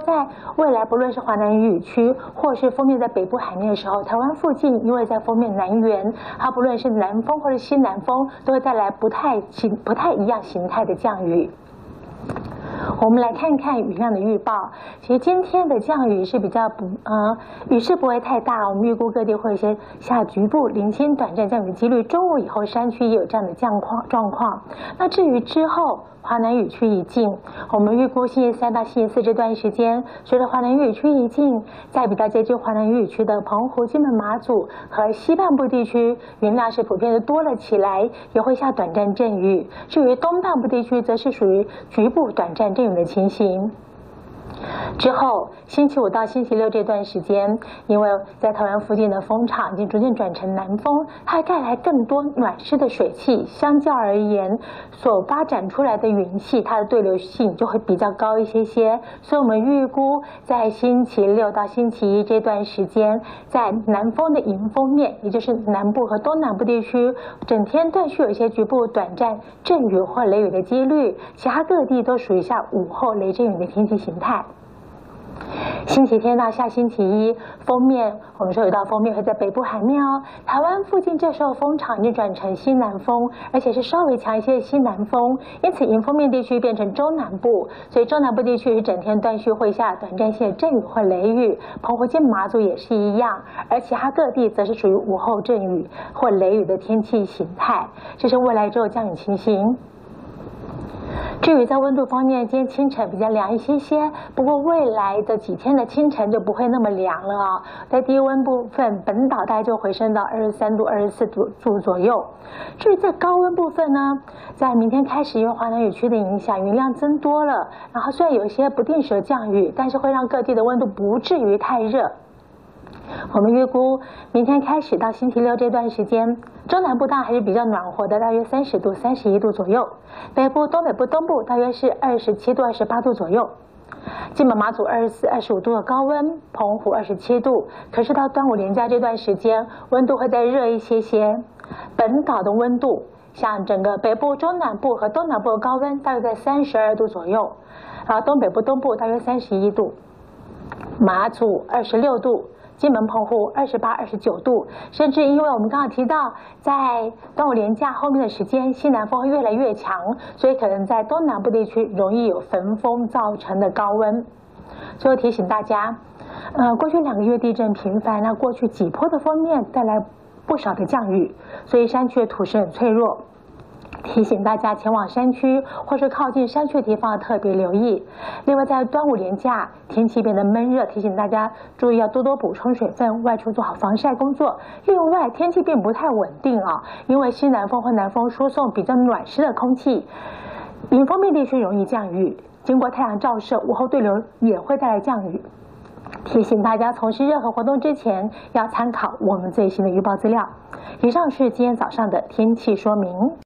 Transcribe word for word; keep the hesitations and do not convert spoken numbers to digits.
在未来不论是华南雨区，或是锋面在北部海面的时候，台湾附近因为在锋面南缘，它不论是南风或者西南风，都会带来不太形不太一样形态的降雨。我们来看看雨量的预报。其实今天的降雨是比较不呃雨势不会太大，我们预估各地会有一些下局部零星短暂降雨几率。中午以后山区也有这样的降况状况。那至于之后华南雨区一进，我们预估星期三到星期四这段时间，随着华南雨区一进，在比较接近华南雨区的澎湖、金门、马祖和西半部地区，云量是普遍的多了起来，也会下短暂阵雨。至于东半部地区，则是属于局部短暂阵雨的情形。之后，星期五到星期六这段时间，因为在台湾附近的风场已经逐渐转成南风，它带来更多暖湿的水汽，相较而言，所发展出来的云系，它的对流性就会比较高一些些。所以，我们预估在星期六到星期一这段时间，在南风的迎风面，也就是南部和东南部地区，整天断续有一些局部短暂阵雨或雷雨的几率，其他各地都属于下午后雷阵雨的天气形态。星期天到下星期一，锋面我们说有道锋面会在北部海面哦。台湾附近这时候风场已经转成西南风，而且是稍微强一些的西南风，因此迎风面地区变成中南部，所以中南部地区是整天断续会下短暂性的阵雨或雷雨。澎湖、金门、马祖也是一样，而其他各地则是属于午后阵雨或雷雨的天气形态。这是未来之后降雨情形。至于在温度方面，今天清晨比较凉一些些，不过未来的几天的清晨就不会那么凉了啊、哦。在低温部分，本岛大概就回升到二十三度、二十四度左右。至于在高温部分呢，在明天开始，因为华南雨区的影响，云量增多了，然后虽然有一些不定时的降雨，但是会让各地的温度不至于太热。我们预估明天开始到星期六这段时间，中南部当然还是比较暖和的，大约三十度、三十一度左右；北部、东北部、东部大约是二十七度、二十八度左右。金门、马祖二十四、二十五度的高温，澎湖二十七度。可是到端午连假这段时间，温度会再热一些些。本岛的温度，像整个北部、中南部和东南部的高温大约在三十二度左右，然后东北部、东部大约三十一度，马祖二十六度。金门、澎湖二十八、二十九度，甚至因为我们刚刚提到，在端午连假后面的时间，西南风会越来越强，所以可能在东南部地区容易有焚风造成的高温。最后提醒大家，呃，过去两个月地震频繁，那过去几波的锋面带来不少的降雨，所以山区的土势很脆弱。提醒大家前往山区或是靠近山区的地方要特别留意。另外，在端午连假天气变得闷热，提醒大家注意要多多补充水分，外出做好防晒工作。另外，天气并不太稳定啊，因为西南风或南风输送比较暖湿的空气，迎风面地区容易降雨，经过太阳照射，午后对流也会带来降雨。提醒大家从事任何活动之前要参考我们最新的预报资料。以上是今天早上的天气说明。